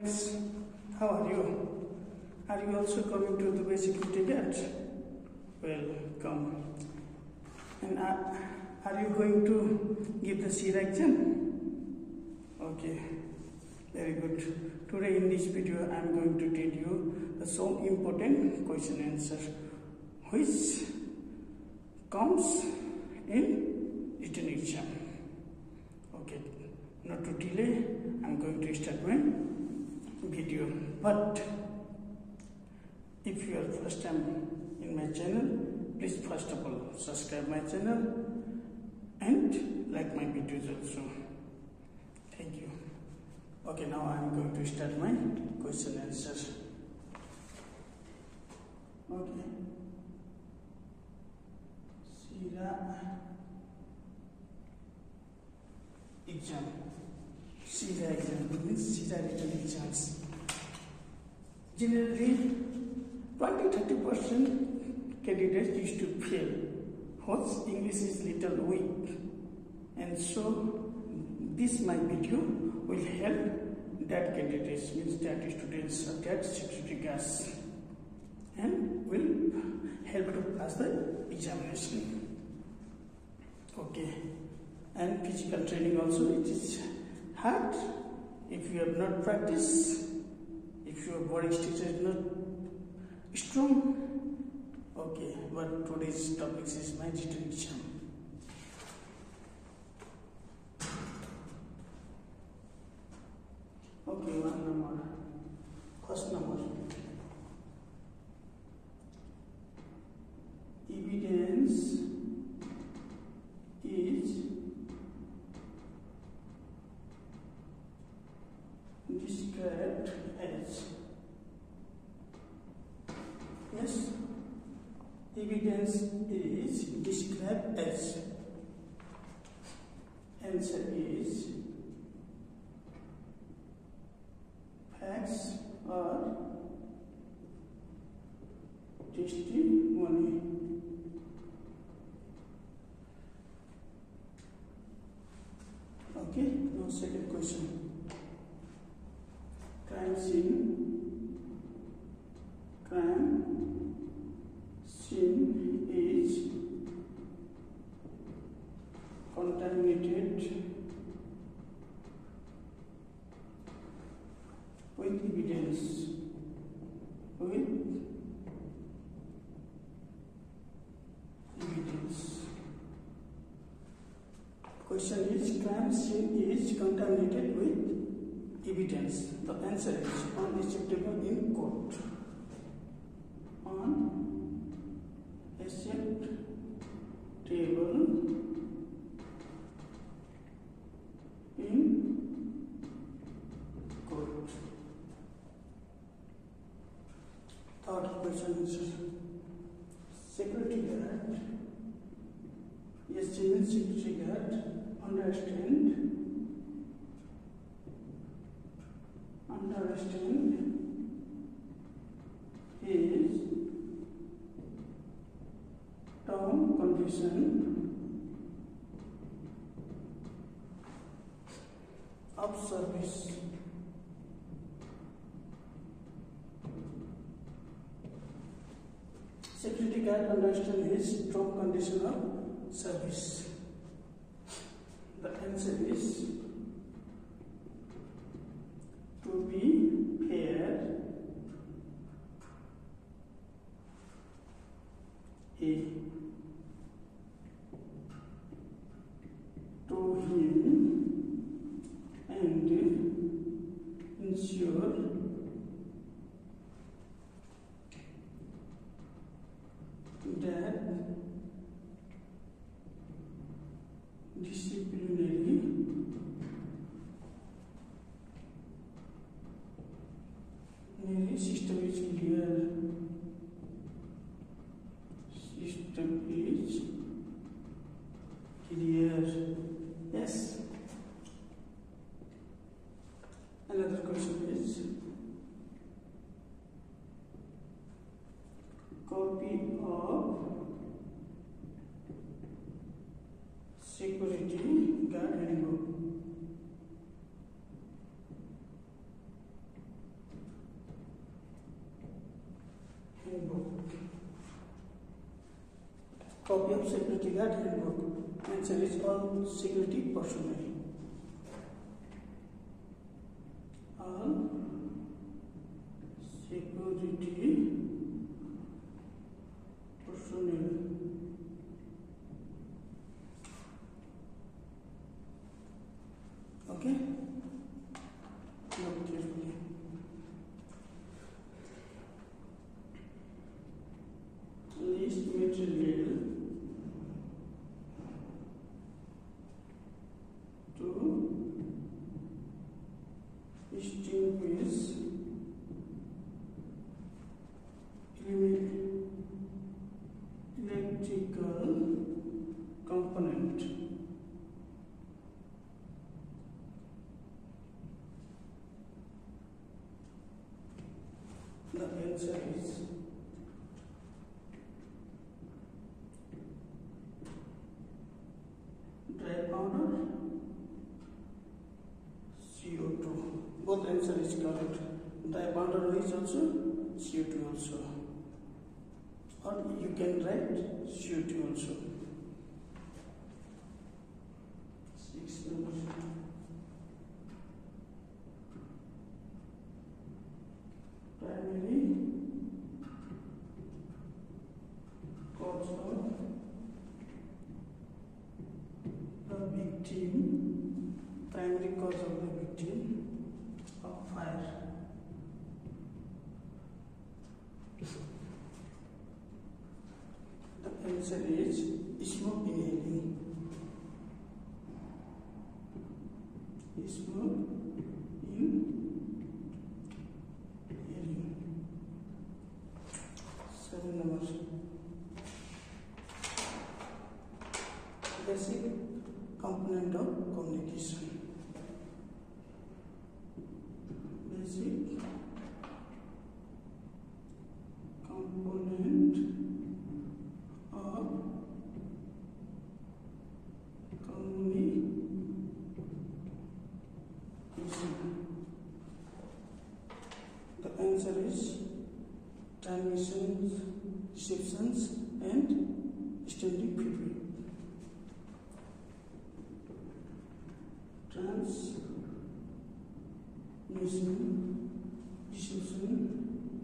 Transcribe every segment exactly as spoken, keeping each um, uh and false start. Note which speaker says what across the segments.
Speaker 1: How are you? Are you also coming to Dubai Security Guard? Welcome. And are, are you going to give the Sira exam? Okay, very good. Today in this video I am going to tell you the some important question answer which comes in written exam. Okay, not to delay, I am going to start my video. But if you are first time in my channel, please first of all subscribe my channel and like my videos also. Thank you. Okay, now I am going to start my question answer. Okay. Sira exam. Sira exam means Sira written exams. Generally, twenty to thirty percent candidates used to fail. Whose English is little weak, and so this my video will help that candidates, means that students, that security guards, and will help to pass the examination. Okay, and physical training also, it is hard if you have not practiced, if your body structure is not strong. Okay, but today's topic is my written exam. Okay, one number. First number. Evidence is described as. Yes, evidence is described as. Answer is facts or testimony. Okay, now second question. Crime scene. Crime scene is contaminated with evidence. With evidence. Question is, crime scene is contaminated with evidence. The answer is unacceptable in court. Unacceptable in court. Third question is, security guard. Yes, civil security guard understand understand his term condition of service. Security guard understand his term condition of service. The answer is to be fair, A, to him and ensure that disciplinary system is clear. System is clear. Yes. Another question is, copy of security guard handbook. Handbook. Copy of security guard handbook. Answer is all security personnel. All security personnel. Okay? Look carefully. List material to distinguish electrical component. The answer is dry powder, C O two. Both answer is correct. Dry powder is also C O two also. Or you can write C O two also. Six number. Primary cause of the victim, primary cause of the victim of fire. The answer is smoke inhaling. Smoke inhaling. Seven numbers. Basic component of communication. Basic component of communication. The answer is transmissions, receptions, and standing feedback. Transmission, reception,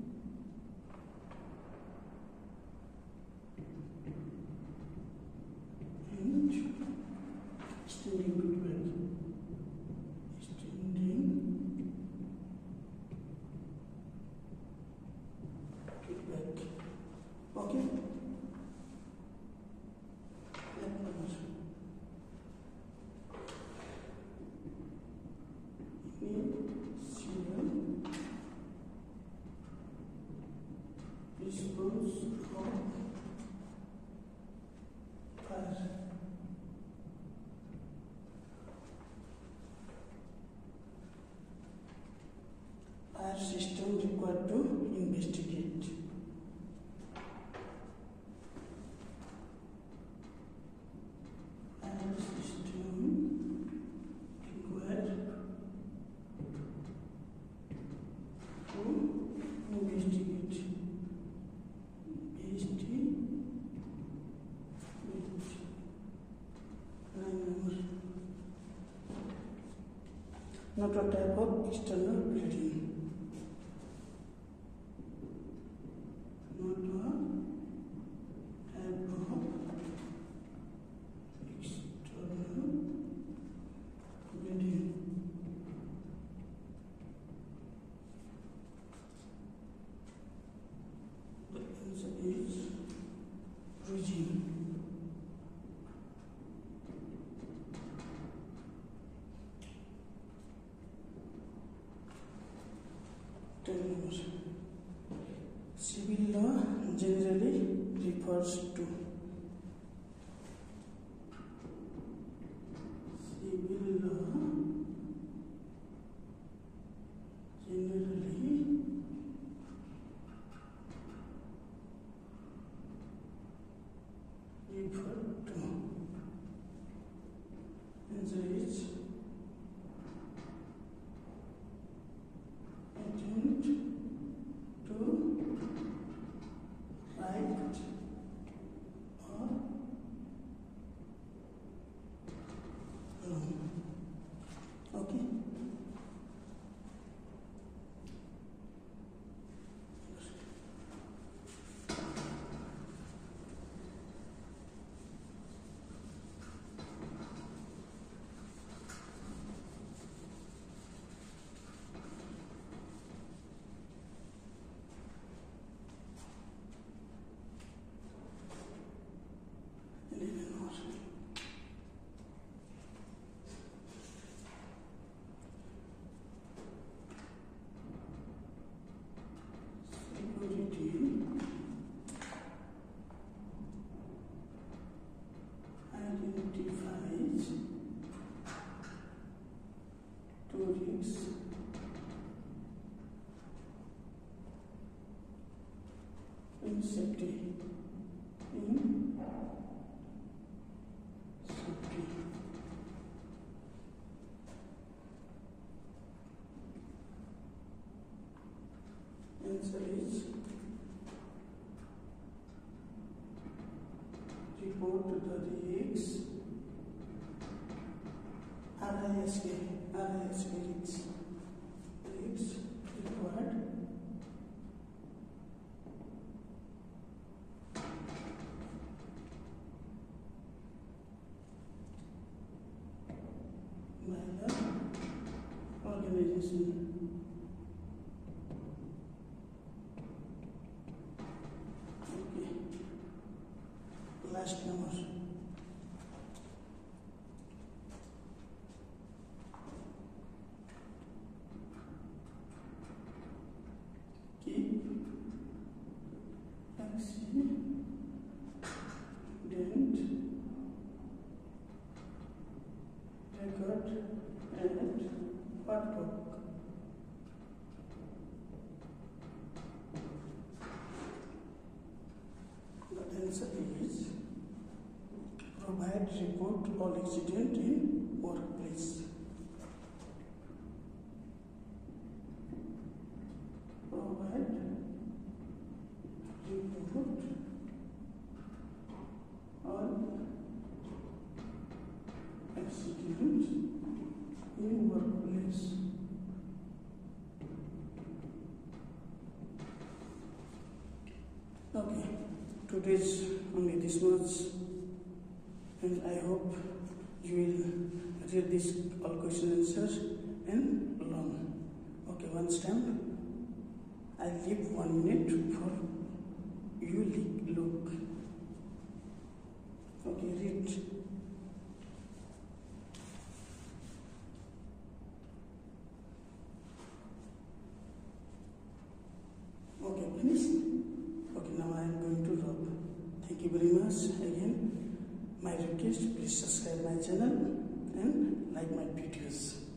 Speaker 1: and standing feedback. Standing feedback. Okay. Dispose of fire. Fire system required to investigate. Fire system required to investigate. Not a type of external bleeding. Not a type of external bleeding. The answer is bruising. Civil law generally refers to civil law generally referred to. Answer is attempt to in safety, in safety. Answer is report the risks, R I S K, R I S K risks, risks required by the organization. Last number. Keep accident record and workbook. The answer is provide report all accident in workplace. Provide report all accident in workplace. Okay, today's only this much. And I hope you will read this all question answers and learn. Okay, one time I leave one minute for you look. Okay, read. Okay, finish. Okay, now I am going to drop. Thank you very much again. My request, please subscribe my channel and like my videos.